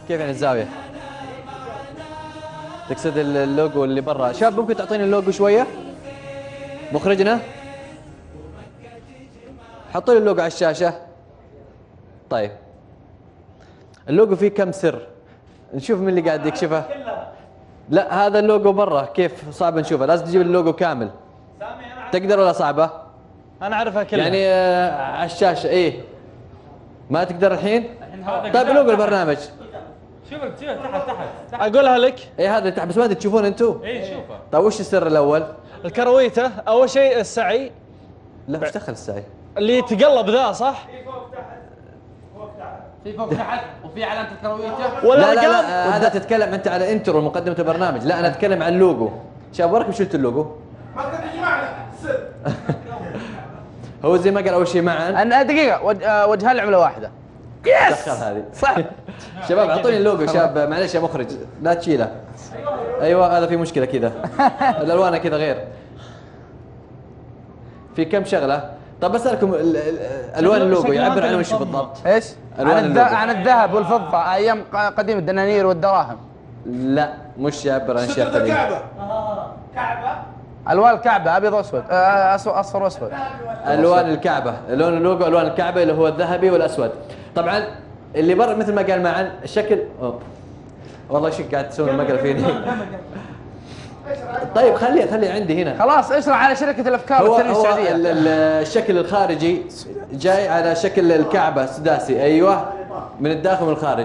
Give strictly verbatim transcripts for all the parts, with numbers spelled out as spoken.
كيف يعني الزاوية؟ تقصد اللوجو اللي برا. شاب ممكن تعطيني اللوجو شوية؟ مخرجنا؟ حطوا لي اللوجو على الشاشة. طيب اللوجو فيه كم سر؟ نشوف مين اللي قاعد يكشفه. لا هذا اللوجو برا، كيف صعب نشوفه؟ لازم تجيب اللوجو كامل. تقدر ولا صعبة؟ أنا أعرفها كلها. يعني آه على الشاشة. إيه ما تقدر الحين؟ طيب لوجو البرنامج شوفك تحت تحت أقولها لك. إيه هذا اللي تحت، بس ما أدري تشوفون أنتم؟ إيه شوفه. طيب وش السر الأول؟ الكرويته أول شيء السعي. لا وش دخل السعي؟ اللي يتقلب ذا صح؟ في فوق تحت وفي علامة الكرويته. ولا لا لا, لا هذا تتكلم انت على انترو مقدمة البرنامج. لا انا اتكلم عن اللوجو. شاب وراك شلت اللوجو. ما قد يجمعنا سر. هو زي ما قال اول شيء معا. انا دقيقة وجهها العملة واحدة. يس دخل هذه صح. شباب اعطوني اللوجو. شاب معلش يا مخرج لا تشيله. ايوه هذا في مشكلة كذا. الالوان كذا غير. في كم شغلة. طب بسألكم الوان اللوجو يعبر عن وش بالضبط؟ ايش؟ عن, عن الذهب والفضة ايام قديم الدنانير والدراهم. لا مش يعبر عن اشياء ثانية. كعبة. كعبة. الوان الكعبة ابيض واسود، اصفر واسود. الوان الكعبة، لون اللوجو الوان الكعبة اللي هو الذهبي والاسود. طبعا اللي برا مثل ما قال معا الشكل. أوه. والله شك قاعد تسوون المقلب فيني. طيب خليه خليه عندي هنا. خلاص اشرح على شركة الافكار والتنمية السعودية. الشكل الخارجي جاي على شكل الكعبة سداسي. ايوه من الداخل ومن الخارج.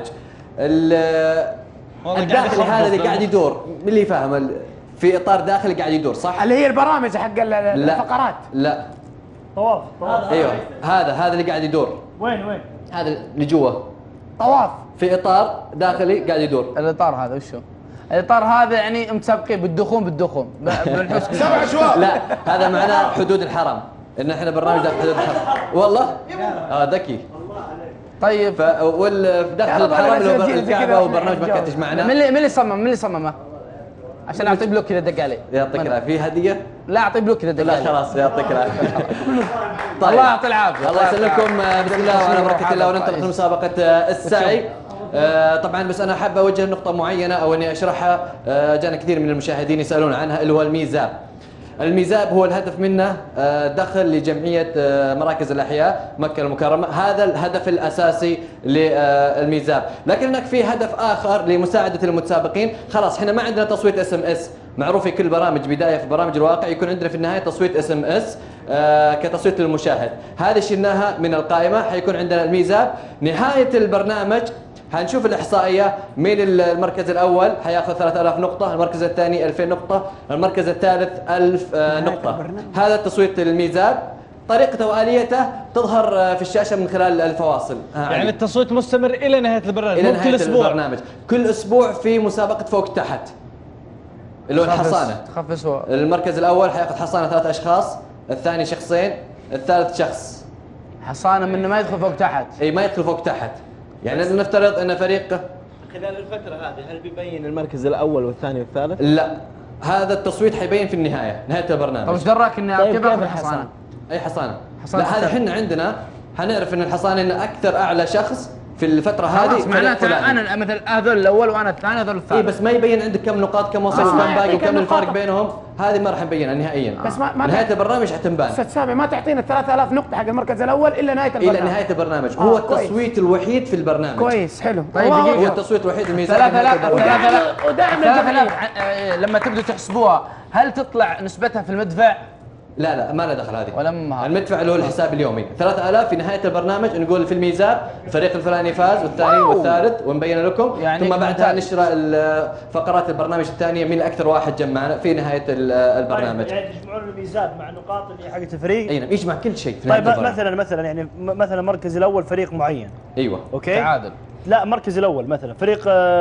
الداخلي هذا اللي قاعد يدور، من اللي فاهم في اطار داخلي قاعد يدور صح؟ اللي هي البرامج حق الفقرات. لا طواف طواف. ايوه هذا هذا اللي قاعد يدور. وين وين؟ هذا اللي جوا طواف في اطار داخلي قاعد يدور. الاطار هذا وشو؟ الاطار هذا يعني متسابقين بالدخون بالدخون بالحوش. سبع شواط. لا هذا معناه حدود الحرم، ان احنا برنامج داخل حدود الحرم. والله اه ذكي. طيب والداخل الحرم لو الكعبه وبرنامج مكه تجمعنا. من اللي من اللي صمم من اللي صممه؟ عشان اعطي بلوك كذا دق عليه. يعطيك العافيه. في هديه؟ لا اعطي بلوك كذا دق عليه. لا خلاص يعطيك العافيه. طيب الله يعطي العافيه. الله يسلمكم. بسم الله وعلى بركه الله وننطلق من مسابقه السعي. آه طبعا بس انا حابه اوجه نقطه معينه او اني اشرحها. آه جانا كثير من المشاهدين يسالون عنها اللي هو الميزاب. الميزاب هو الهدف منه آه دخل لجمعيه آه مراكز الاحياء مكه المكرمه. هذا الهدف الاساسي للميزاب. لكن هناك في هدف اخر لمساعده المتسابقين. خلاص احنا ما عندنا تصويت اس ام اس معروف في كل برامج بدايه في برامج الواقع يكون عندنا في النهايه تصويت اس ام اس آه كتصويت للمشاهد. هذه شلناها من القائمه. حيكون عندنا الميزاب نهايه البرنامج. هنشوف الإحصائية. مين المركز الأول حياخذ ثلاثة آلاف نقطة، المركز الثاني ألفين نقطة، المركز الثالث ألف نقطة. هذا التصويت الميزاب. طريقته وآليته تظهر في الشاشة من خلال الفواصل. يعني التصويت مستمر إلى نهاية البرنامج. إلى مو نهاية كل أسبوع. البرنامج. كل أسبوع في مسابقة فوق تحت اللي هو الحصانة. تخفس هو. المركز الأول حياخذ حصانة ثلاث أشخاص، الثاني شخصين، الثالث شخص. حصانة منه ما يدخل فوق تحت. أي ما يدخل فوق تحت. يعني نفترض ان فريق خلال الفترة هذه هل بيبين المركز الأول والثاني والثالث؟ لا هذا التصويت حيبين في النهاية نهاية البرنامج. طيب ايش دراك اني طيب اكتبها في الحصانة؟ اي حصانة؟ حصانة لا هذا احنا عندنا حنعرف ان الحصانة ان اكثر اعلى شخص في الفترة هذه معناته انا مثل هذول الاول وانا الثاني هذول الثالث. اي بس ما يبين عندك كم نقاط كم وصلوا كم باقي وكم الفرق بينهم. هذه ما راح نبينها نهائيا. بس ما, ما نهاية البرنامج حتنبان. استاذ سامي ما تعطينا ثلاث آلاف نقطة حق المركز الأول إلا نهاية البرنامج. إلى نهاية البرنامج. هو التصويت الوحيد في البرنامج. كويس حلو. طيب هو التصويت الوحيد الميزان. ثلاثة آلاف ودعم ثلاثة آلاف لما تبدوا تحسبوها هل تطلع نسبتها في المدفع؟ لا لا ما له دخل هذه. ولا مهار. المدفع اللي هو الحساب اليومي ثلاثة آلاف في نهاية البرنامج نقول في الميزاب الفريق الفلاني فاز والثاني واو. والثالث ونبين لكم يعني ثم بعدها نشرح فقرات البرنامج الثانية مين أكثر واحد جمعنا في نهاية البرنامج. يعني تجمعون الميزاب مع نقاط اللي حقت الفريق. اي نعم يجمع كل شيء. طيب مثلا مثلا يعني مثلا المركز الأول فريق معين. ايوه. اوكي. تعادل. لا المركز الأول مثلا فريق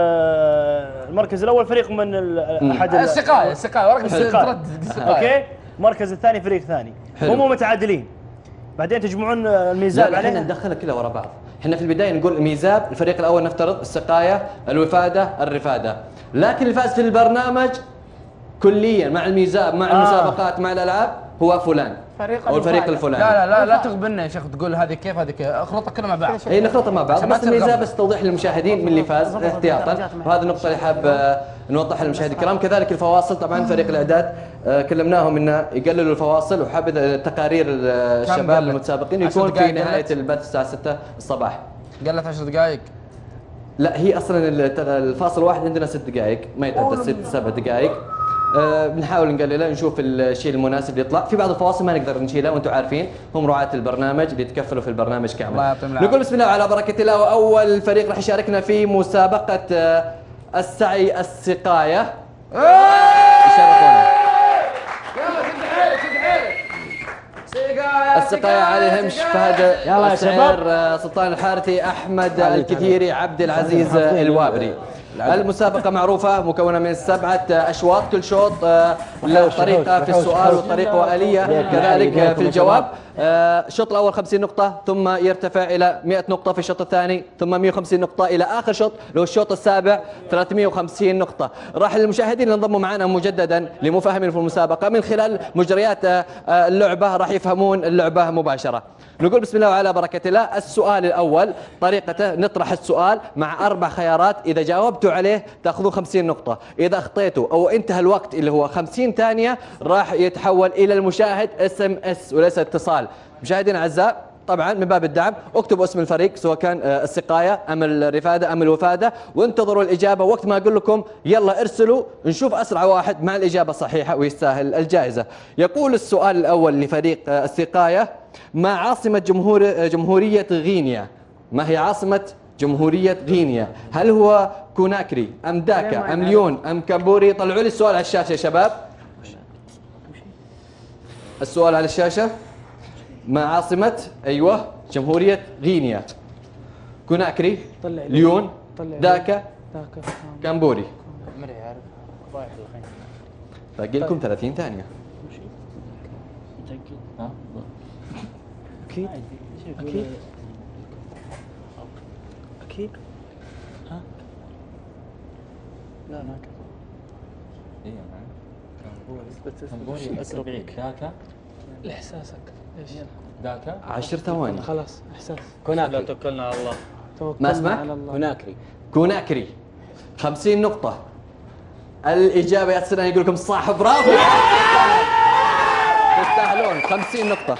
المركز الأول فريق من أحد السقاية السقاية ورقم السقاية. اوكي. المركز الثاني فريق ثاني هم متعادلين بعدين تجمعون الميزاب عليه. احنا ندخلها كلها ورا بعض. احنا في البدايه نقول الميزاب الفريق الاول نفترض السقايه الوفاده الرفاده. لكن اللي فاز في البرنامج كليا مع الميزاب مع آه. المسابقات مع الالعاب هو فلان. فريق او الفريق الوفادة. الفلاني. لا لا لا لا تغبنا يا شيخ تقول هذه كيف هذه كيف اخلطها كلها مع بعض. اي نخلطها مع بعض عشان ما بس الميزه تنغمر. بس توضيح للمشاهدين من اللي فاز احتياطا، وهذه النقطه اللي حاب آه، نوضحها للمشاهدين الكرام. كذلك الفواصل طبعا فريق الاعداد آه، كلمناهم انه يقللوا الفواصل، وحابب تقارير آه، كم الشباب قلت؟ المتسابقين عشر يكون في دقائق نهايه قلت؟ البث الساعه ستة الصباح. قلت عشر دقائق. لا هي اصلا الت- الفاصل واحد عندنا ست دقائق، ما يتعدى ست سبع دقائق. أه بنحاول نقللها نشوف الشيء المناسب اللي يطلع. في بعض الفواصل ما نقدر نشيلها وانتم عارفين، هم رعاة البرنامج اللي يتكفلوا في البرنامج كامل. الله يعطيهم العافية. نقول بسم الله على بركة الله. واول فريق راح يشاركنا في مسابقة آه، السعي السقاية. يشرفونا. السقاية علي الهمش، فهد يلا يا السعير، شباب. آه، سلطان الحارثي، احمد الكثيري، عبد العزيز الوابري. المسابقة معروفة، مكونة من سبعة أشواط، كل شوط آه، له طريقة في السؤال وطريقة وآلية كذلك في الجواب. آه، الشوط الأول خمسين نقطة، ثم يرتفع إلى مئة نقطة في الشوط الثاني، ثم مئة وخمسين نقطة إلى آخر شوط له الشوط السابع ثلاثمئة وخمسين نقطة. راح المشاهدين اللي انضموا معنا مجددا لمفاهمين في المسابقة من خلال مجريات آه، آه، اللعبة راح يفهمون اللعبة مباشرة. نقول بسم الله وعلى بركة الله. السؤال الأول طريقته نطرح السؤال مع أربع خيارات، إذا جاوبتوا عليه تأخذوا خمسين نقطة، إذا أخطيتوا أو انتهى الوقت اللي هو خمسين ثانية راح يتحول إلى المشاهد اس ام اس وليس اتصال. مشاهدينا الأعزاء طبعا من باب الدعم اكتبوا اسم الفريق سواء كان آه، السقاية أم الرفادة أم الوفادة، وانتظروا الإجابة. وقت ما أقول لكم يلا ارسلوا نشوف أسرع واحد مع الإجابة الصحيحة ويستاهل الجائزة. يقول السؤال الأول لفريق آه، السقاية: ما عاصمة جمهور آه، جمهورية غينيا؟ ما هي عاصمة جمهورية غينيا؟ هل هو كوناكري أم داكا أم ليون أم كامبوري؟ طلعوا لي السؤال على الشاشة يا شباب. السؤال على الشاشة: ما عاصمة أيوة جمهورية غينيا؟ كوناكري، ليون، داكا، كامبوري. باقي لكم ثلاثين ثانية. اكيد اكيد اكيد. ها لا لا داكا لاحساسك ايش داكا عشر ثواني. خلاص احساس. كوناكري. توكلنا على الله. ما اسمك؟ كوناكري. كوناكري. خمسين نقطة. الإجابة يا سنان يقول لكم صح، برافو. تستاهلون خمسين نقطة.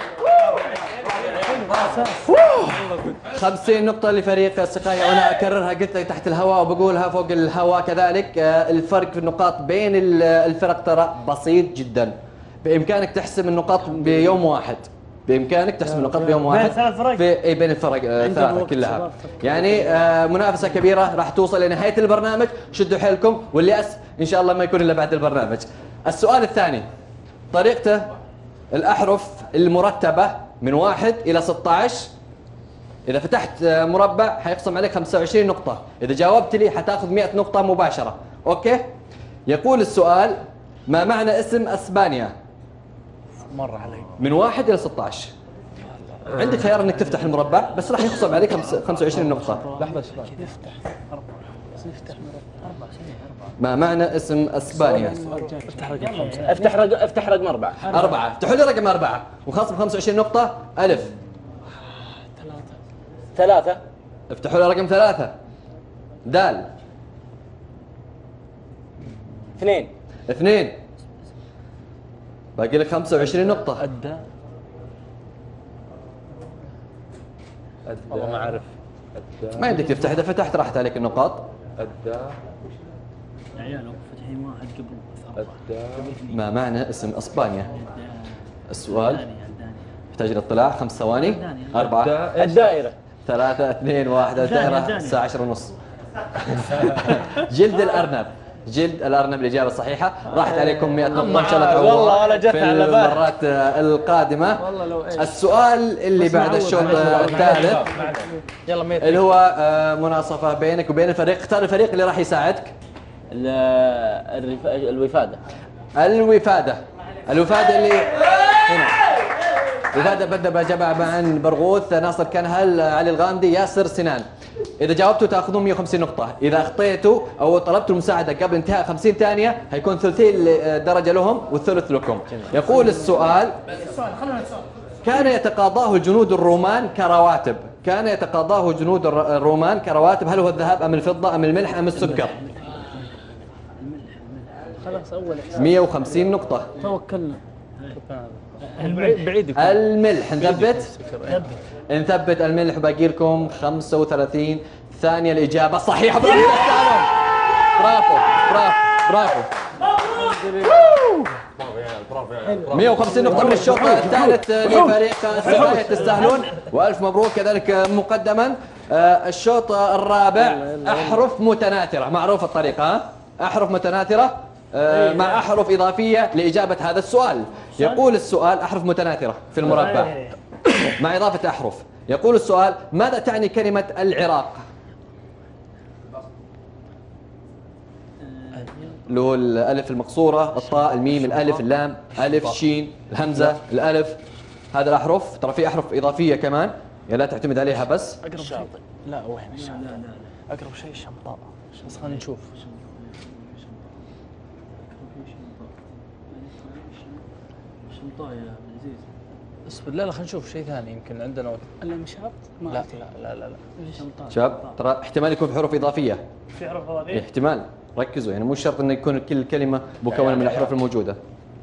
خمسين نقطة لفريق السقاية، وأنا أكررها قلت لك تحت الهواء وبقولها فوق الهواء كذلك. آه، الفرق في النقاط بين ال- الفرق ترى بسيط جدا. بإمكانك تحسم النقاط بيوم واحد. بإمكانك تحسم النقاط بيوم واحد. ثلاث فرق؟ في أي بين الفرق آه، الثلاثة كلها. يعني آه، منافسة كبيرة راح توصل لنهاية البرنامج، شدوا حيلكم واليأس إن شاء الله ما يكون إلا بعد البرنامج. السؤال الثاني طريقته الأحرف المرتبة من واحد إلى ستة عشر. إذا فتحت مربع حيقسم عليك خمسة وعشرين نقطة، إذا جاوبت لي حتاخذ مئة نقطة مباشرة. أوكي؟ يقول السؤال: ما معنى اسم أسبانيا؟ مر علي. من واحد إلى ستة عشر. عندك خيار إنك تفتح المربع بس راح يقسم عليك خمسة وعشرين نقطة. لحظة شباب. ما معنى اسم أسبانيا؟ افتح رقم افتح رقم أربعة. أربعة. افتحوا لي رقم أربعة وخاصة ب خمسة وعشرين نقطة. ألف. ثلاثة. افتحوا لي رقم ثلاثة. دال. اثنين. اثنين. باقي لك خمسة وعشرين نقطة. الداء. والله ما أعرف. ما يمديك تفتح، إذا فتحت راحت عليك النقاط. الداء. يا عيال فتحين واحد قبل الداء. ما معنى اسم اسبانيا؟ السؤال يحتاج الاطلاع. خمس ثواني. أربعة. الدائرة. ثلاثة. اثنين. واحد. الدائرة. الساعة عشرة ونص. جلد الأرنب. جلد الأرنب الإجابة الصحيحة. راحت عليكم مئة نقطة إن شاء الله تعوضوها والله ولا جت في على بالي. المرات القادمة. السؤال اللي بعد الشوط الثالث يلا ميت. اللي هو آه، مناصفة بينك وبين الفريق. اختار الفريق اللي راح يساعدك. ال- الرف- الوفادة. الوفادة. الوفادة اللي هنا. الوفادة بدأ بجمع عن برغوث، ناصر كنهل، علي الغامدي، ياسر سنان. إذا جاوبتوا تأخذون مئة وخمسين نقطة، إذا أخطيتوا أو طلبتوا المساعدة قبل انتهاء خمسين ثانية هيكون ثلثين درجة لهم والثلث لكم. يقول السؤال: كان يتقاضاه الجنود الرومان كرواتب، كان يتقاضاه جنود الرومان كرواتب، هل هو الذهب أم الفضة أم الملح أم السكر؟ خلاص اول احساس. مئة وخمسين نقطة. توكلنا. بعيد الملح. نثبت؟ نثبت الملح، باقي لكم خمسة وثلاثين ثانية. الإجابة صحيحة. برافو تستاهلون. برافو برافو برافو. مئة وخمسين نقطة من الشوط الثالث لفريق السبايا، تستاهلون وألف مبروك كذلك مقدما. الشوط الرابع أحرف متناثرة، معروف الطريقة، أحرف متناثرة مع أحرف إضافية لإجابة هذا السؤال. يقول السؤال: أحرف متناثرة في المربع مع إضافة أحرف. يقول السؤال: ماذا تعني كلمة العراق؟ اللي هو الألف المقصورة، الطاء، الميم، الألف، اللام، ألف، شين، الهمزة، الألف. هذا الأحرف، ترى في أحرف إضافية كمان، يا لا تعتمد عليها بس. اقرب شيء. لا وين الشاطئ؟ اقرب شيء الشمطاء. بس خلينا نشوف. شمطاء يا عبد العزيز. اصبر، لا لا خلينا نشوف شيء ثاني يمكن عندنا وقت. الا مشاط؟ لا لا لا لا لا. شمطاء. شباب ترى احتمال يكون في حروف إضافية. في حروف اضافيه؟ احتمال، ركزوا يعني مو شرط انه يكون كل كلمة مكونة من الأحرف الموجودة.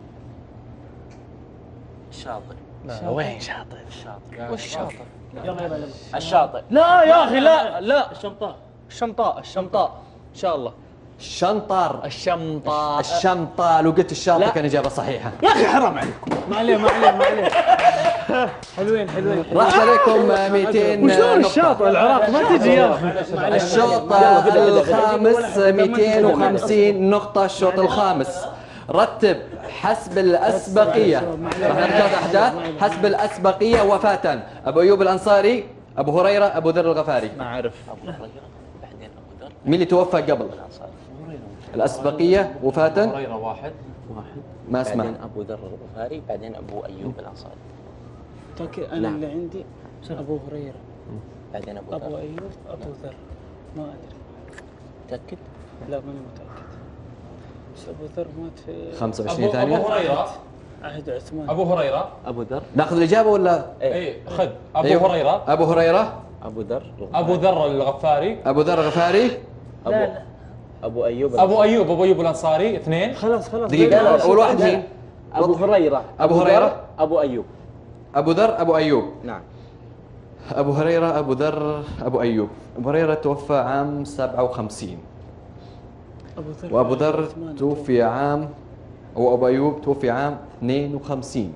الشاطئ. لا وين شاطئ؟ الشاطئ. وش شاطئ؟ يلا يلا يلا. الشاطئ. لا يا اخي لا لا. الشمطاء. الشمطاء الشمطاء ان شاء الله. الشنطر. الشمطاء. الشنطة. لو قلت الشاطئ لا. كان إجابة صحيحة. يا اخي حرام عليكم. ما عليه ما عليه ما عليه. حلوين حلوين. راح عليكم مئتين وشلون نقطة. الشاطئ العراق ما تجي يا اخي. الشوط الخامس مئتين وخمسين نقطة. الشوط الخامس رتب حسب الأسبقية، راح نذكر أحداث حسب الأسبقية وفاة: أبو أيوب الأنصاري، أبو هريرة، أبو ذر الغفاري. ما اعرف. أبو هريرة بعدين أبو ذر. مين اللي توفى قبل؟ الأسبقية وفاة. هريرة واحد واحد. ما اسمع. بعدين أبو ذر الغفاري، بعدين أبو أيوب الأنصاري. تاكد انا اللي عندي ابو هريره، بعدين أبو ابو ذر. ايوب، ابو ذر. ما ادري. تأكد؟ لا ماني متاكد. بس ابو ذر مات في خمسة وعشرين ثانية. أبو هريرة. عهد عثمان. أبو هريرة. أبو ذر. ناخذ الإجابة ولا؟ إيه خذ. أبو أيوه. هريرة. أبو هريرة. أبو ذر. أبو ذر الغفاري. أبو ذر الغفاري. أبو أبو أيوب. أبو أيوب أبو أيوب الأنصاري اثنين. خلاص خلاص. دقيقة، أول واحد مين؟ أبو هريرة. أبو هريرة. أبو أيوب. أبو ذر، أبو أيوب. نعم. أبو هريرة، أبو ذر، أبو أيوب. أبو هريرة توفى عام سبعة وخمسين، ابو ذر. وأبو ذر عثمان. توفي عام، وأبو أيوب توفي عام اثنين وخمسين،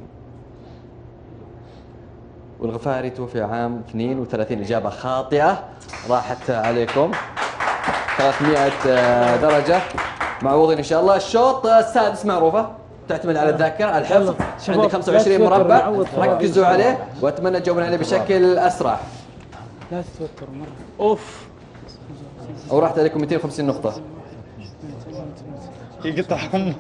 والغفاري توفي عام اثنين وثلاثين. إجابة خاطئة، راحت عليكم ثلاثمئة درجة، معوضين إن شاء الله. الشوط السادس معروفة، تعتمد على الذاكرة، الحفظ. عندي خمسة وعشرين مربع، ركزوا عليه وأتمنى تجاوبون عليه بشكل أسرع. لا تتوتر مره. اوف. أو راحت عليكم مئتين وخمسين نقطة. يقطع حمر.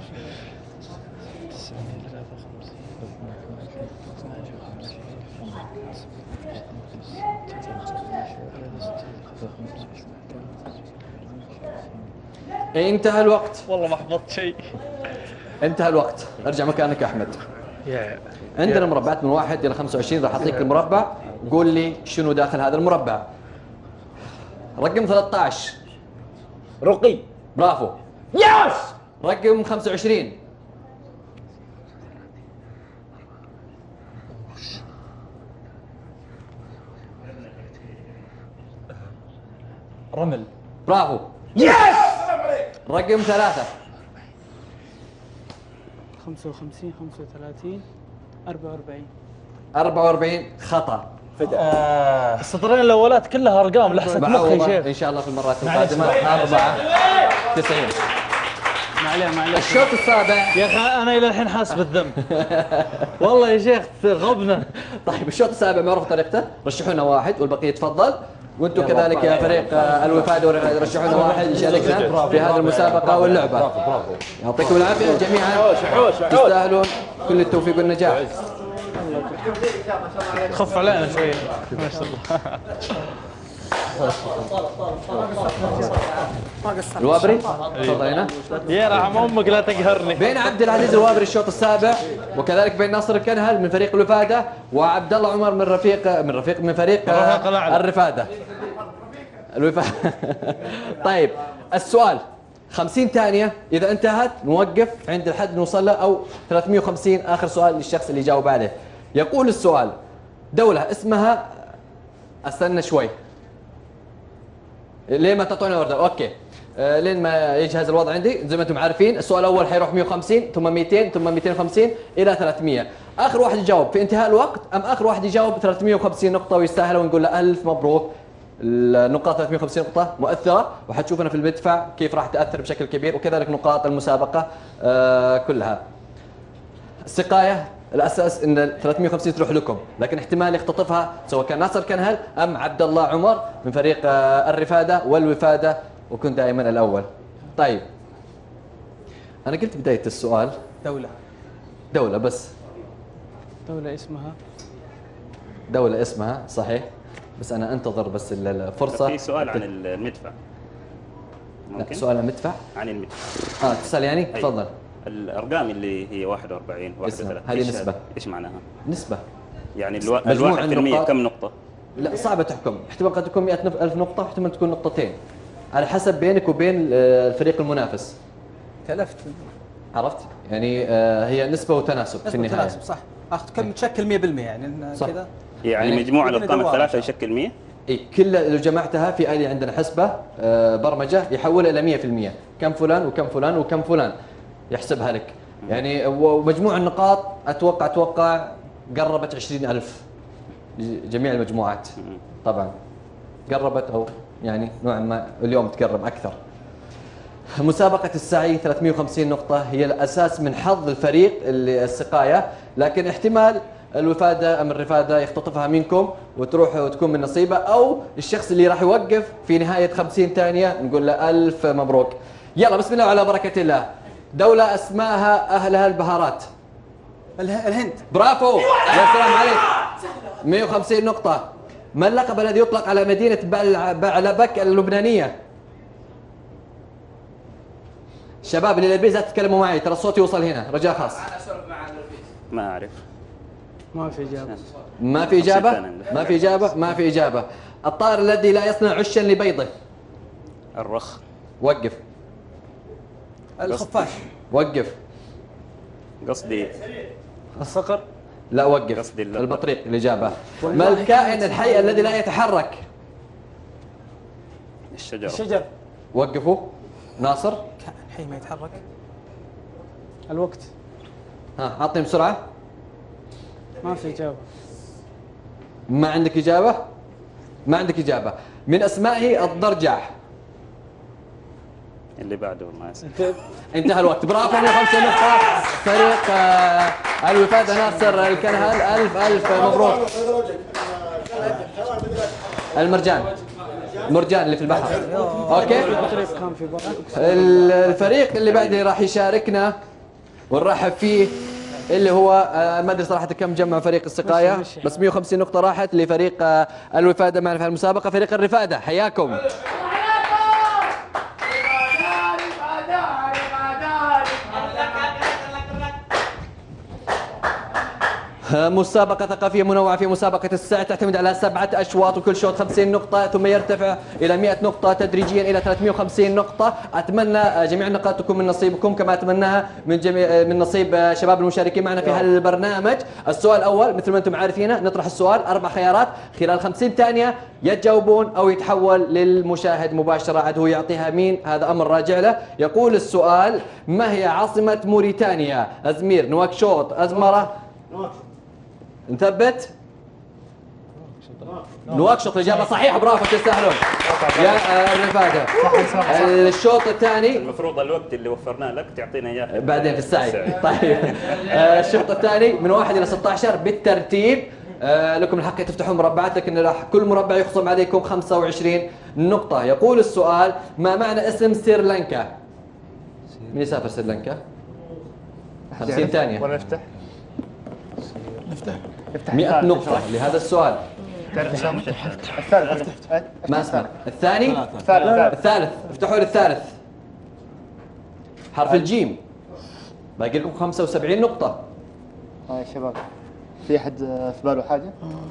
انتهى الوقت. والله ما حفظت شيء. انتهى الوقت، ارجع مكانك يا أحمد. عندنا مربعات من واحد إلى خمسة وعشرين، راح أعطيك المربع، قول لي شنو داخل هذا المربع. رقم ثلاثة عشر رقي. برافو. يس. رقم خمسة وعشرين رمل. برافو. يس. رقم ثلاثة خمسة وخمسين، خمسة وثلاثين، أربعة وأربعين. أربعة وأربعين. خطأ. آه. السطرين الاولات كلها ارقام لحسة مخي بعوضة شيخ. إن شاء الله في المرات القادمة. أربعة تسعين. ما عليه ما عليه. الشوط السابع. يا اخي انا الى الحين حاسس بالذنب. والله يا شيخ غبنا. طيب الشوط السابع معروف طريقته، رشحونا واحد والبقية تفضل، وانتم كذلك يا فريق الوفاد رشحونا واحد يشاركنا في هذه المسابقة واللعبة. برافو برافو. يعطيكم العافية جميعا، تستاهلون كل التوفيق والنجاح. خف علينا شوي. ما شاء الله. الوابري تفضل هنا. يا رحم امك لا تقهرني. بين عبد العزيز الوابري الشوط السابع، وكذلك بين ناصر الكنهل من فريق الوفاده وعبد الله عمر من رفيق من رفيق من فريق الرفاده. الوفاده. طيب السؤال خمسين ثانية، إذا انتهت نوقف عند الحد نوصل له، أو ثلاثمئة وخمسين آخر سؤال للشخص اللي جاوب عليه. يقول السؤال: دولة اسمها، استنى شوي لين ما تعطوني اوردر. اوكي آه لين ما يجهز الوضع عندي. زي ما انتم عارفين السؤال الاول حيروح مئة وخمسين ثم مئتين ثم مئتين وخمسين الى ثلاثمئة. اخر واحد يجاوب في انتهاء الوقت ام اخر واحد يجاوب ثلاثمئة وخمسين نقطة ويستاهل، ونقول له الف مبروك. النقاط ثلاثمئة وخمسين نقطة مؤثرة، وحتشوفنا في المدفع كيف راح تأثر بشكل كبير، وكذلك نقاط المسابقة آه كلها. السقاية الاساس ان ثلاثمئة وخمسين تروح لكم، لكن احتمال يختطفها سواء كان ناصر كنهل ام عبد الله عمر من فريق الرفاده والوفاده، وكن دائما الاول. طيب انا قلت بدايه السؤال دولة دوله، بس دولة اسمها دوله اسمها صحيح، بس انا انتظر بس الفرصه. في سؤال عن المدفع. لا سؤال عن المدفع. عن المدفع اه تسال يعني؟ تفضل. الارقام اللي هي واحد وأربعين واحد وثلاثين هذه نسبة. ايش معناها؟ نسبة يعني الو... الواحد في المية كم نقطة؟ لا صعبة تحكم، احتمال قد تكون مئة ألف نقطة، واحتمال تكون نقطتين على حسب بينك وبين الفريق المنافس. تلفت. عرفت؟ يعني هي نسبة وتناسب في النهاية. تناسب صح. اخذ كم تشكل مئة بالمئة يعني كذا. يعني, يعني مجموع الارقام الثلاثة يشكل مئة؟ اي كل لو جمعتها في آلية عندنا حسبة برمجة يحولها إلى مئة بالمئة، كم فلان وكم فلان وكم فلان يحسبها لك. يعني ومجموع النقاط اتوقع اتوقع قربت عشرين ألف جميع المجموعات طبعا، قربت او يعني نوعا ما اليوم تقرب اكثر. مسابقة السعي ثلاثمئة وخمسين نقطة هي الاساس من حظ الفريق اللي السقاية، لكن احتمال الوفادة ام الرفادة يختطفها منكم وتروح وتكون من نصيبه، او الشخص اللي راح يوقف في نهاية خمسين ثانية نقول له الف مبروك. يلا بسم الله وعلى بركة الله. دولة اسماها اهلها البهارات. الهند. برافو يا سلام عليك. مئة وخمسين نقطة. ما اللقب الذي يطلق على مدينة بعلبك اللبنانية؟ شباب اللي لابس لا تتكلموا معي، ترى الصوت يوصل هنا، رجاء خاص. ما اعرف. ما في اجابة. ما في اجابة؟ ما في اجابة؟ ما في اجابة. الطائر الذي لا يصنع عشا لبيضه. الرخ. وقف. الخفاش. وقف. قصدي الصقر. لا وقف. قصدي البطريق الإجابة. ما الكائن الحي الذي لا يتحرك؟ الشجرة. الشجر. وقفوا. ناصر. كائن حي ما يتحرك. الوقت. ها أعطني بسرعة. ما في إجابة. ما عندك إجابة؟ ما عندك إجابة. من أسمائه الضرجع. اللي بعده ما اسمه. انتهى الوقت. برافو. مئة وخمسين نقطة فريق آه الوفادة ناصر الكنهل. ألف ألف مبروك. المرجان. المرجان اللي في البحر. اوكي. الفريق اللي بعده راح يشاركنا ونرحب فيه اللي هو ما ادري صراحه كم جمع فريق السقايه، بس مئة وخمسين نقطة راحت لفريق آه الوفادة معنا في المسابقة. فريق الرفادة حياكم. مسابقة ثقافية منوعة في مسابقة السعي تعتمد على سبعة أشواط وكل شوط خمسين نقطة، ثم يرتفع إلى مئة نقطة تدريجيا إلى ثلاثمئة وخمسين نقطة. أتمنى جميع النقاط تكون من نصيبكم كما أتمناها من جميع من نصيب شباب المشاركين معنا في هذا البرنامج. السؤال الأول مثل ما أنتم عارفين نطرح السؤال أربع خيارات، خلال خمسين ثانية يتجاوبون أو يتحول للمشاهد مباشرة، عاد هو يعطيها مين هذا أمر راجع له. يقول السؤال: ما هي عاصمة موريتانيا؟ أزمير، نواكشوط، أزمرة. نثبت. نواكشوط الإجابة صحيحة. برافو تستاهلون يا الرفادة. الشوط الثاني المفروض الوقت اللي وفرناه لك تعطينا اياه بعدين في السعي. طيب الشوط الثاني من واحد إلى ستة عشر بالترتيب. لكم الحق تفتحون مربعات، لكن راح كل مربع يخصم عليكم خمسة وعشرين نقطة. يقول السؤال: ما معنى اسم سريلانكا؟ من يسافر سريلانكا؟ خمسين ثانية. ولا نفتح؟ نفتح. مئة نقطة لهذا السؤال. الثالث ما اسمع الثاني الثالث الثالث افتحوا لي الثالث حرف الجيم باقي لكم خمسة وسبعين نقطة. ها يا شباب في احد في باله حاجه؟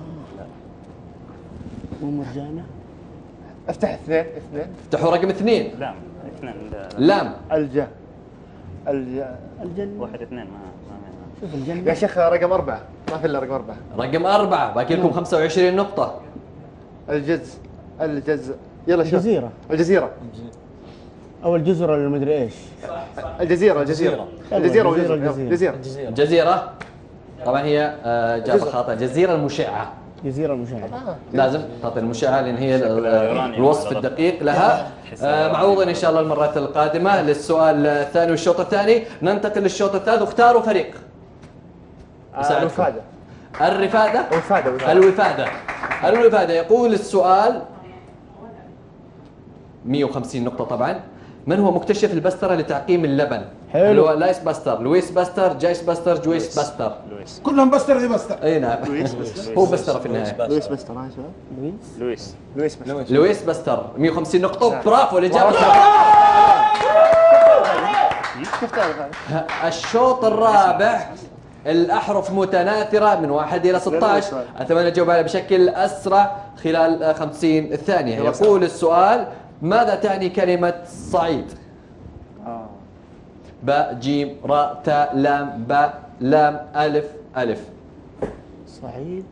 مو مرجانة. افتح اثنين اثنين افتحوا رقم اثنين. لام اثنين لام. الجا الجا الجنة. واحد اثنين ما ما شوف الجنة. يا شيخ رقم أربعة ما في إلا رقم أربعة. رقم أربعة باقي لكم خمسة وعشرين نقطة. الجز الجز يلا شوف الجزيرة. الجزيرة أو الجزر المدري إيش. الجزيرة الجزيرة الجزيرة الجزيرة الجزيرة الجزيرة. جزيرة طبعا هي آه، إجابة خاطئة. جزيرة المشعة. جزيرة المشاهد. لازم تعطي المشعة لأن هي ال- الوصف الدقيق لها. آه، معوضين إن شاء الله المرات القادمة. للسؤال الثاني والشوط الثاني ننتقل للشوط الثالث واختاروا فريق. يساعدكم. الوفادة الرفادة. الوفادة الوفادة. الوفادة يقول السؤال مئة وخمسين نقطة طبعا. من هو مكتشف البسترة لتعقيم اللبن؟ حلو. اللي هو لايس باستر، لويس باستر، جايس باستر، جويس باستر. لويس كلهم بستر ذي بستر. اي نعم. هو باستر في النهاية. لويس بستر ها شباب لويس لويس بستر لويس باستر. مئة وخمسين نقطة. برافو الإجابة. كيف تعرف هذا؟ الشوط الرابع الأحرف متناثرة من واحد إلى ستة عشر. أتمنى تجاوب عليها بشكل أسرع خلال خمسين ثانية. يقول السؤال ماذا تعني كلمة صعيد؟ باء جيم راء تاء لام باء لام ألف ألف. صعيد.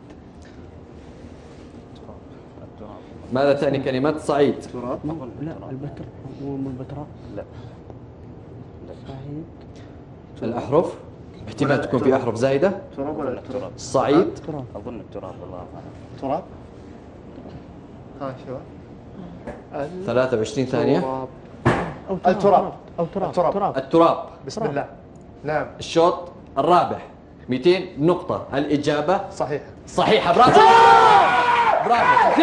ماذا تعني كلمة صعيد؟ مو- لا البتر مو مو البتراء. لا صعيد. الأحرف احتمال تكون في أحرف زايدة. تراب ولا تراب؟ صعيد. تراب. اظن التراب والله أعلم. تراب ها شباب ثلاثة وعشرين ثانية. تراب. أو تراب. التراب. أو تراب. التراب. تراب. التراب. بسم الله نعم الشوط الرابع مئتين نقطة. الإجابة صحيح صحيحة. برافو. برافو.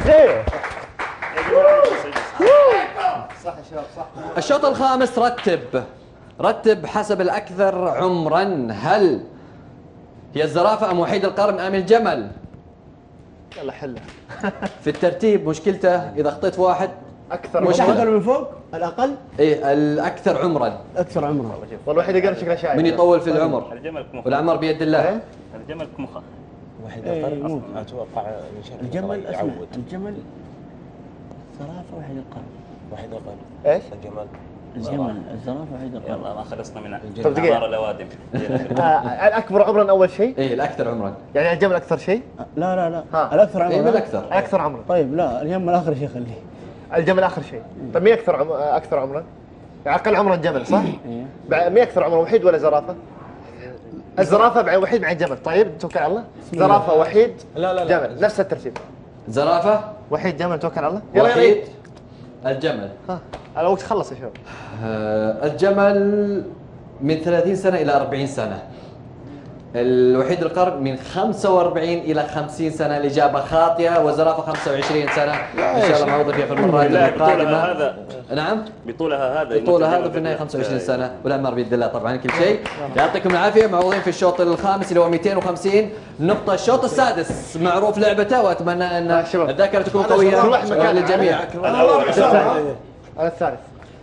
صح يا شباب صح الشوط الخامس رتب رتب حسب الأكثر عمرا. هل هي الزرافة أم وحيد القرن أم الجمل؟ يلا حلها في الترتيب مشكلته إذا أخطيت واحد اكثر مش عمرا. الأقل من فوق. الأقل. إيه الأكثر عمرا. أكثر عمرا. والوحيد اللي قال شكله شايب من يطول في العمر الجمل كمخه والأعمار بيد الله. الجمل كمخه إيه، مو. اتوقع من شكله الجمل اسمع يعود. الجمل زرافة وحيد القرن. واحد اقل ايش؟ الجمال الجمل الزرافة وحيد القرن. يلا ما خلصنا من طب دقيقة. أعمار الأوادم آه، الاكبر عمرا اول شيء إيه الأكثر عمرا. يعني الجمل اكثر شيء لا لا لا. ها. الأكثر إيه من عمرا. الأكثر. الاكثر عمرا طيب لا الجمل آخر شيء خليه. الجمل اخر شيء طيب مين اكثر عم... اكثر عمرا؟ يعني اقل عمرا الجمل صح؟ إيه. بعد مين اكثر عمرا وحيد ولا زرافه؟ الزرافه بعد وحيد مع الجمل طيب توكل على الله زرافه وحيد لا لا لا جمل نفس الترتيب زرافة وحيد جمل توكل على الله يلا يلا وحيد الجمل. ها الوقت خلص يا شباب آه، الجمل من ثلاثين سنة إلى أربعين سنة. الوحيد القرن من خمسة وأربعين إلى خمسين سنة. الإجابة خاطئة. والزرافة خمسة وعشرين سنة. إن شاء الله معوضة فيها في المرات لا بطولها القادمة. هذا نعم بطولها هذا بطولة هذا في النهاية خمسة وعشرين سنة والأعمار بيد الله طبعا كل شيء. يعطيكم العافية. معوضين في الشوط الخامس اللي هو مئتين وخمسين نقطة. الشوط السادس معروف لعبته وأتمنى أن الذاكرة تكون قوية كل واحد مكان. للجميع. على الثالث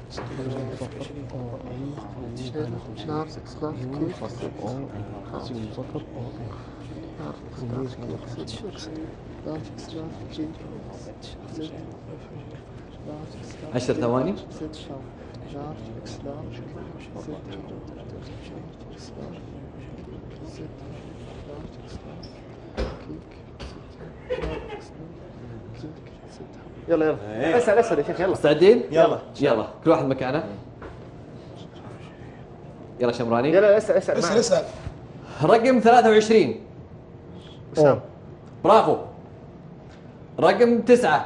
عشر ثواني. يلا يلا اسال اسال يا شيخ يلا مستعدين؟ يلا يلا كل واحد مكانه. يلا شمراني. يلا اسال اسال اسال معنا. اسال. رقم ثلاثة وعشرين. وسام برافو. رقم تسعة.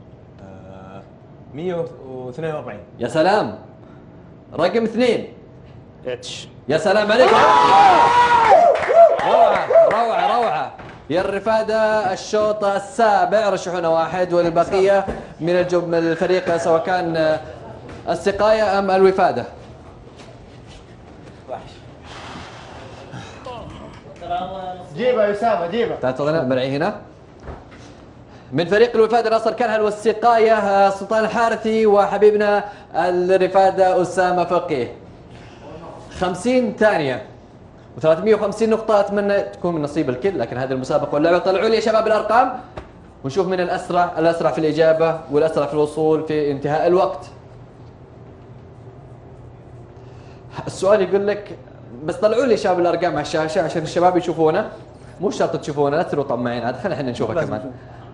مئة واثنين وأربعين. يا سلام. رقم اثنين. اتش يا سلام عليك. روعة روعة روعة. يا الرفادة الشوط السابع رشحونا واحد والبقية من الجب من الفريق سواء كان السقاية أم الوفادة. جيبها يا اسامه جيبها تعال تفضل معي هنا. من فريق الوفادة ناصر كرهل، والسقاية سلطان الحارثي، وحبيبنا الرفادة أسامة فقيه. خمسين ثانية وثلاثمئة وخمسين نقطة، أتمنى تكون من نصيب الكل، لكن هذه المسابقة واللعبة. طلعوا لي يا شباب الأرقام ونشوف من الأسرع، الأسرع في الإجابة والأسرع في الوصول في انتهاء الوقت. السؤال يقول لك، بس طلعوا لي شباب الأرقام على الشاشة عشان الشباب يشوفونا، مو شرط تشوفونا، لا تصيروا طماعين عاد، خلينا احنا نشوفها كمان.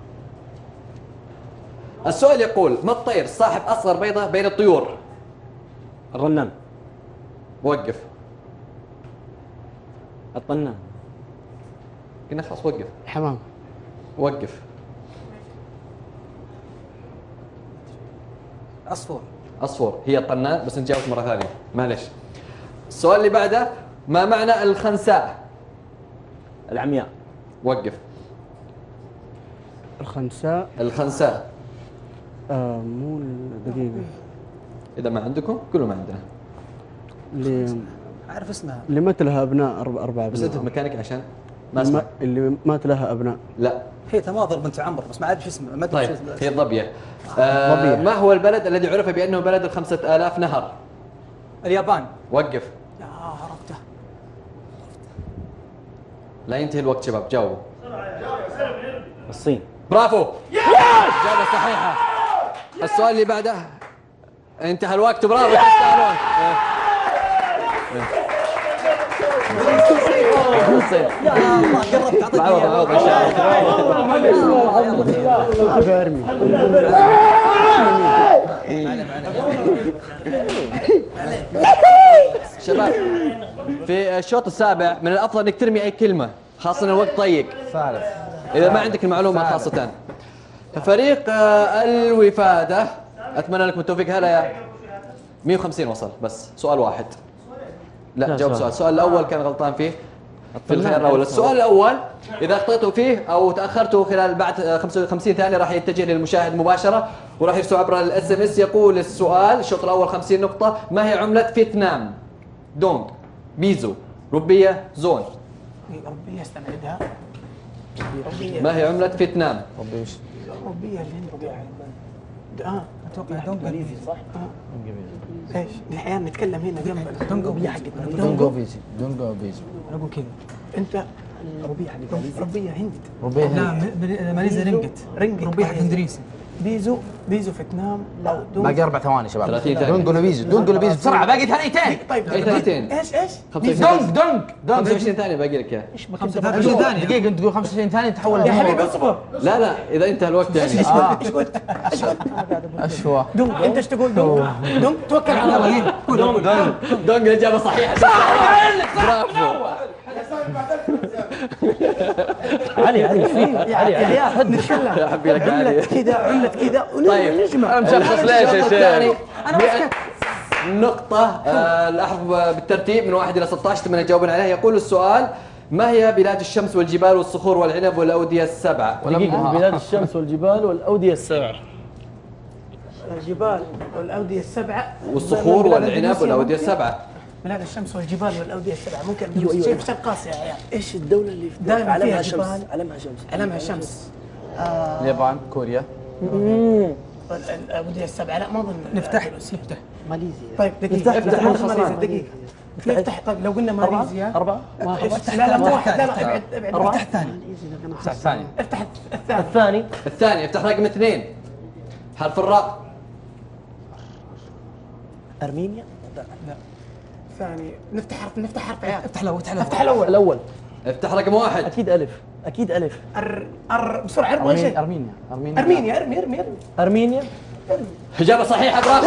السؤال يقول: ما الطير صاحب أصغر بيضة بين الطيور؟ الرنان. وقف. الطنان. قلنا خلاص وقف. حمام. وقف. عصفور. عصفور. هي الطنان، بس نجاوب مرة ثانية معلش. السؤال اللي بعده: ما معنى الخنساء؟ العمياء. وقف. الخنساء. الخنساء. آه مو دقيقة. إذا ما عندكم قولوا ما عندنا. اللي عارف اسمها. اللي مات لها أبناء أربع أربع بس أبناء. أنت في مكانك عشان ما أسمع. اللي مات لها أبناء. لا. هي تماظر بنت عمرو، بس ما عارف اسمها. ما طيب هي الضبية. آه ضبية. ما هو البلد الذي عرف بأنه بلد الخمسة آلاف نهر؟ اليابان. وقف. يا عرفته. لا ينتهي الوقت شباب، جاوبوا. الصين. برافو. إجابة صحيحة. السؤال اللي بعده: انتهى الوقت، برافو تستاهلون. الصين. يا الله قربت اعطيك معوض معوض ان شاء الله. شباب في الشوط السابع من الافضل انك ترمي اي كلمه، خاصه الوقت ضيق. ثالث. اذا ما عندك المعلومه خاصه. فريق الوفاده اتمنى لكم التوفيق. هلا يا مئة وخمسين وصل، بس سؤال واحد. لا جاوب سؤال. السؤال الاول كان غلطان فيه في الخيار الاول. السؤال الاول اذا اخطيتوا فيه او تاخرتوا خلال بعد خمسة وخمسين ثانيه راح يتجه للمشاهد مباشره وراح يرسل عبر الاس ام اس. يقول السؤال: الشوط الاول خمسين نقطه. ما هي عمله فيتنام؟ دونغ، بيزو، روبيه، زون. ربيه استبعدها. ما هي عمله فيتنام؟ ربيه الهند. اه اتوقع دونغ انجليزي صح؟ اه ايش؟ الحين نتكلم هنا جنب دونغ وبيه حقتنا. دونجو بيزي. دونجو بيزي. انا اقول كذا. انت ربيه حقتنا. ربيه هند. ربيه هند. لا ماليزيا رنجت. رنجت. ربيه حق اندونيسي. بيزو بيزو فيتنام او دونغ. باقي اربع ثواني شباب. ثلاثين ثانية. دونجو بيزو. دونجو بيزو بسرعه، باقي ثانيتين. طيب اي ثانيتين. ايش ايش؟ دونج دونج دونج. خمسة وعشرين ثانيه باقي لك اياها. ايش خمسة وعشرين ثانية؟ دقيقه انت تقول خمسة وعشرين ثانيه تحول يا حبيبي اصبر. لا لا اذا انتهى الوقت يعني. ايش قلت؟ ايش قلت؟ اشوى. دونغ. انت ايش تقول؟ دونغ. دونغ توكل على الله. دونغ دونغ دونغ الاجابه صحيحه. برافو. علي علي يا عيال نتكلم. يا حبي لك عملة علي. كذا عملة كذا طيب ونجمع. انا مشخص ليش يا شيخ؟ انا مسكت. نقطة. آه، الأحرف بالترتيب من واحد إلى ستة عشر تمنى تجاوبون عليها. يقول السؤال: ما هي بلاد الشمس والجبال والصخور والعنب والأودية السبعة؟ دقيقة. بلاد الشمس والجبال والأودية السبع. الجبال والأودية السبعة والصخور والعنب والأودية السبعة. بلاد الشمس والجبال والأودية السبعة. ممكن أيوة أيوة. شيء في شرق آسيا يا عيال. ايش الدولة اللي في دائما علمها فيها شمس؟ جبال. علمها شمس. علمها شمس. اليابان، كوريا. الأودية السبعة. لا ما أظن. نفتح نفتح ماليزيا. طيب دقيقة. نفتح افتح نفتح ماليزيا دقيقة. نفتح. طيب لو قلنا ماليزيا. أربعة. افتح. لا لا مو واحد. لا لا ابعد ابعد. افتح الثاني. افتح الثاني. افتح الثاني. الثاني. الثاني افتح رقم اثنين حرف الراء. أرمينيا. ثاني. نفتح حرف. نفتح حرف عيال. افتح الاول. افتح افتح الأول. الأول. افتح رقم واحد. أكيد ألف. أكيد ألف. أر أر بسرعة ارمي شيء. ارمينيا. ارمينيا. أرمينيا. ارمي ارمي ارمي. أرمينيا. إجابة صحيحة. برافو.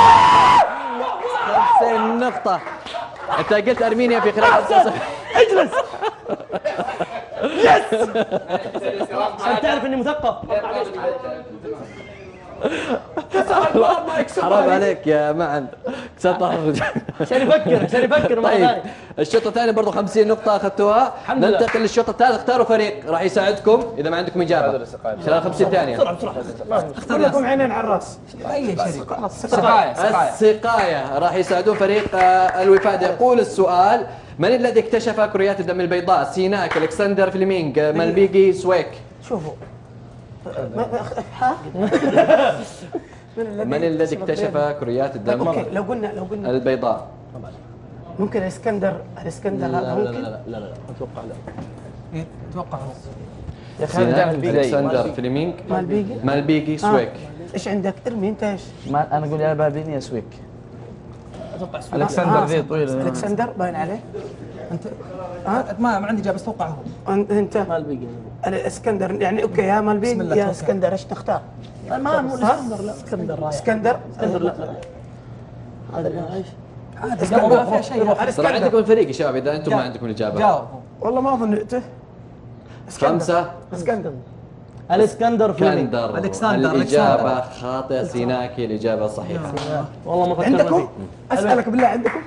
خمسين نقطة. أنت قلت أرمينيا في خلال خمسة. اجلس. يس. عشان تعرف إني مثقف. حرام عليك يا معن. كسرت الرجال. عشان يفكر عشان يفكر مرة طيب ثانية. الشوط الثاني برضو خمسين نقطة أخذتوها. الحمد لله. ننتقل للشوط الثالث. اختاروا فريق راح يساعدكم إذا ما عندكم إجابة خلال خمسين ثانية. بسرعة بسرعة. اختار لكم عينين على الراس. اي شيء. سقايه. سقايه. السقاية راح يساعدون فريق آه، الوفادة. يقول السؤال: من الذي اكتشف كريات الدم البيضاء؟ سيناك، الكسندر فليمينغ، مالبيجي، سويك. شوفوا ها؟ من الذي اكتشف كريات الدم اوكي لو قلنا لو قلنا البيضاء؟ ممكن الاسكندر الاسكندر لا هذا لا ممكن لا لا لا, لا. اتوقع لا إيه، اتوقع هو يا اخي انا جاني البيجي الكسندر فليمينج مالبيجي مالبيجي سويك. ايش عندك؟ ارمي انت ايش؟ ما انا اقول يا بابيني يا سويك. اتوقع سويك. الكسندر ذي طويل. الكسندر باين عليه. انت ها ما ما عندي اجابه بس توقع هو. انت انت مالبيجي الاسكندر يعني اوكي يا مالبيجي يا اسكندر ايش نختار؟ ما مو الاسكندر لا اسكندر رايح اسكندر اسكندر لا لا هذا ايش؟ عادي ما فيها شيء. ترى عندكم فريق يا شباب اذا انتم ما عندكم الاجابه. جاوب. والله ما اظن ته خمسة اسكندر الاسكندر فليمنج. كندر. ألكسندر. الإجابة خاطئة. سيناكي الإجابة الصحيحة. والله ما فكرنا عندكم؟ فيه. اسالك بالله عندكم؟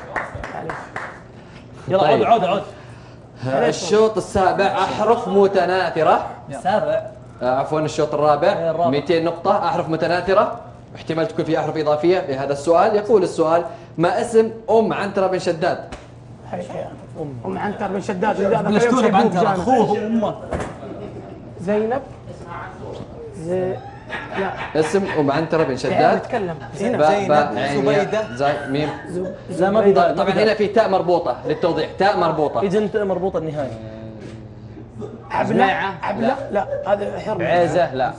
يلا عود عود عود. الشوط السابع أحرف متناثرة. السابع. آه، عفوا الشوط الرابع مئتين نقطة. أحرف متناثرة احتمال تكون في أحرف إضافية في هذا السؤال. يقول السؤال ما اسم أم عنترة بن شداد؟ ام عنتر بن شداد الاسطوري بعنتر اخوه وامه. زينب زي لا اسم أم عنترة بن شداد. نتكلم هنا زينب زبيدة زي ميم. لا ما في طبعا هنا في تاء مربوطة للتوضيح. تاء مربوطة. اذا انت مربوطه النهايه. عبلة عبلة لا هذا حرم. معيزه لا.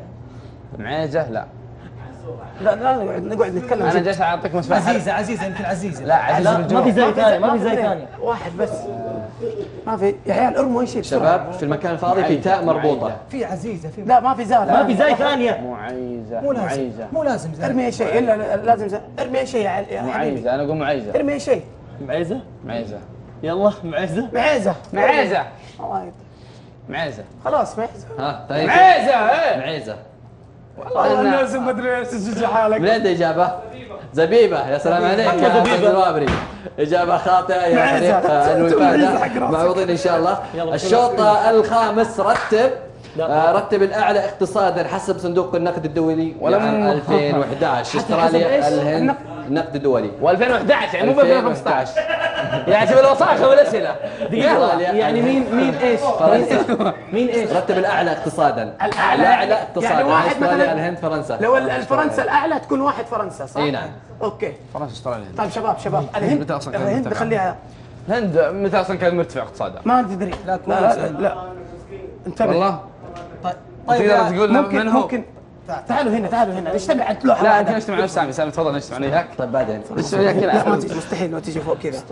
معيزه لا. لا لا نقعد نقعد نتكلم. انا جالس اعطيك مسافه. عزيزه عزيزه يمكن عزيزه. لا عزيزه ما في زي ثاني ما في زي ثاني. واحد بس ما في يا عيال ارموا اي شيء شباب في المكان الفاضي في تاء مربوطة. في عزيزه في لا ما في زال ما في زي ثانيه. معيزه مو لازم معيزه مو لازم زي. ارمي اي شيء الا لازم زي. ارمي اي شيء يا عيال- يا حبيبي معيزه انا اقول معيزه. ارمي اي شيء. معيزه معيزه يلا معيزه معيزه معيزه الله معيزه. خلاص معيزه. ها طيب. معيزه ايه معيزة. والله الناس ما ادري ايش تجي حالك. من عنده إجابة؟ زبيبة. يا سلام عليك يا عبد الوابري. إجابة خاطئة يا فريق الوفادة. معوضين إن شاء الله. الشوط الخامس رتب آه، رتب الأعلى اقتصادا حسب صندوق النقد الدولي لعام ألفين وأحد عشر. استراليا الهند النقد الدولي و2011 يعني مو ب ألفين وخمسة عشر. يعني تبي الوصاخه والاسئله. دقيقه يعني مين مين ايش؟ مين ايش؟ رتب الأعلى اقتصادا. الأعلى الأعلى اقتصادا. يعني واحد استراليا مثلا الهند فرنسا. لو الفرنسا الاعلى تكون واحد فرنسا صح؟ اي نعم. اوكي فرنسا استراليا. طيب شباب شباب الهند متى أصلاً كانت الهند مرتفعة؟ خليها الهند متى اصلا كان مرتفع اقتصادها؟ ما تدري لا لا لا, لا. انتبه والله طيب تقدر تقول ممكن من هو؟ ممكن تعالوا هنا تعالوا هنا نجتمع عند لوحه لا واحدة. انت نجتمع نفس سامي سامي تفضل نجتمع انا وياك. طيب بعدين. نجتمع وياك لا ما كذا. تجي مستحيل لو تجي فوق كذا.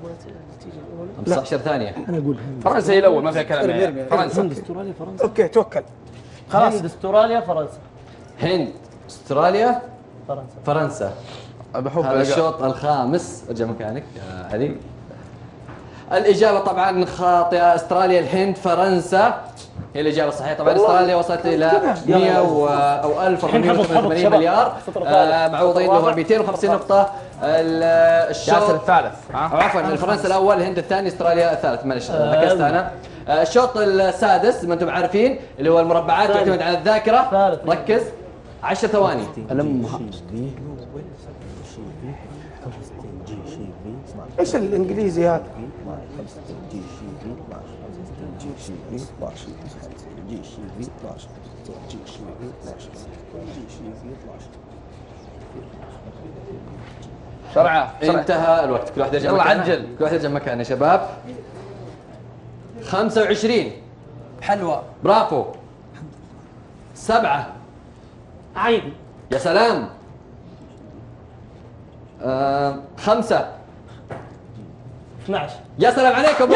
خمسة عشر ثانية. فرنسا هي الاول ما فيها كلام يعني. فرنسا. استراليا فرنسا. اوكي توكل خلاص هند استراليا فرنسا. هند استراليا فرنسا. فرنسا. بحب هذا الشوط الخامس. ارجع مكانك يا علي. الإجابة طبعا خاطئة. استراليا الهند فرنسا هي الإجابة الصحيحة. طبعا استراليا وصلت إلى مئة و- أو ألف وأربعمئة وثمانية وثمانين مليار. آه، معوضين له مئتين وخمسين نقطة. ال- ياسر الشوط الثالث أو عفوا فرنسا الأول الهند الثاني استراليا الثالث. معلش ركزت أنا. آه، الشوط السادس ما أنتم عارفين اللي هو المربعات يعتمد على الذاكرة. ثالث. ركز عشر ثواني. ألمها ايش الانجليزي هذا؟ بسرعه بسرعة. انتهى الوقت. كل واحد يرجع يلا مكانه. عجل. كل واحد يرجع مكانه يا شباب. خمسة وعشرين. حلوى. برافو. سبعة. عين. يا سلام. آه، خمسة. اثنعش. يا سلام عليكم.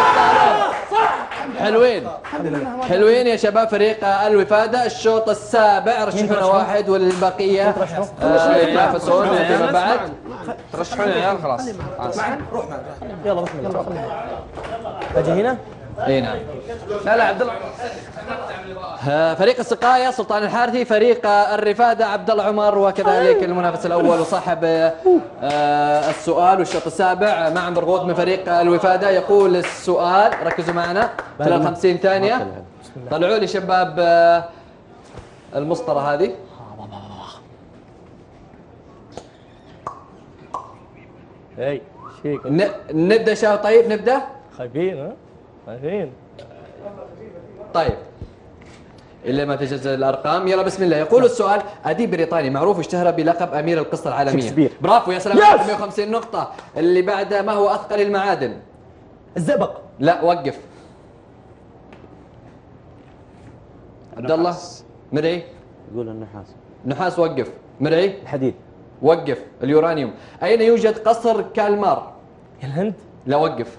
حلوين حلوين يا شباب فريق الوفادة. الشوط السابع رشحونا واحد والبقية آه، يتنافسون فيما بعد. ترشحون يا عيال خلاص. روح معنا. يلا بسم الله. اجي هنا. اي نعم. لا لا عبد الله. آه، فريق السقاية سلطان الحارثي. فريق الرفادة عبد الله عمر. وكذلك المنافس الأول وصاحب آه، السؤال والشوط السابع معن برغوث من فريق الوفادة. يقول السؤال ركزوا معنا خلال خمسين ثانية. طلعوا لي شباب آه، المسطرة هذه. اي شيك. ن- نبدأ شاو. طيب نبدأ. خايفين ها؟ خايفين. طيب إلا ما تجزأ الأرقام. يلا بسم الله. يقول السؤال: أديب بريطاني معروف اشتهر بلقب أمير القصة العالمية. شكسبير. برافو يا سلام عليك. مئة وخمسين نقطة. اللي بعده: ما هو أثقل المعادن؟ الزئبق. لا وقف. عبد الله. مرعي. يقول النحاس. نحاس. وقف. مرعي. الحديد. وقف. اليورانيوم. أين يوجد قصر كالمار؟ الهند. لا وقف.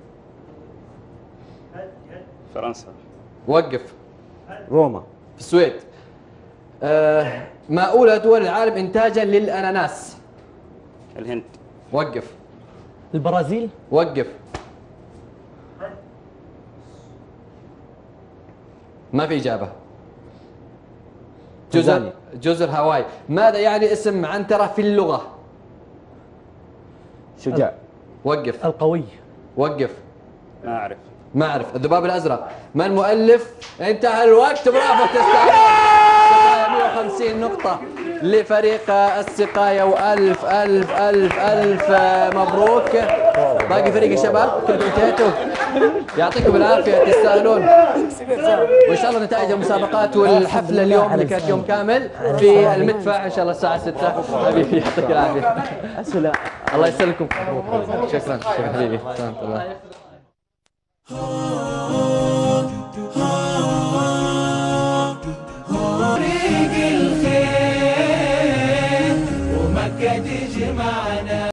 فرنسا. وقف. روما. في السويد. آه ما أولى دول العالم إنتاجا للأناناس؟ الهند. وقف. البرازيل. وقف. ما في إجابة. جزر جزر هاواي. ماذا يعني اسم عنترة في اللغة؟ شجاع. وقف. القوي. وقف. ما أعرف. ما أعرف. الذباب الأزرق. من مؤلف؟ انتهى الوقت. برافو تستاهل مئة وخمسين نقطة لفريق السقاية، وألف ألف ألف ألف مبروك. باقي فريق الشباب كلكم انتهيتوا. يعطيكم العافية تستاهلون. وإن شاء الله نتائج المسابقات والحفلة اليوم اللي كانت يوم كامل في المدفع إن شاء الله الساعة ستة. حبيبي يعطيك العافية. أسئلة. الله يسلمكم. شكرا شكرا حبيبي. سلامة الله.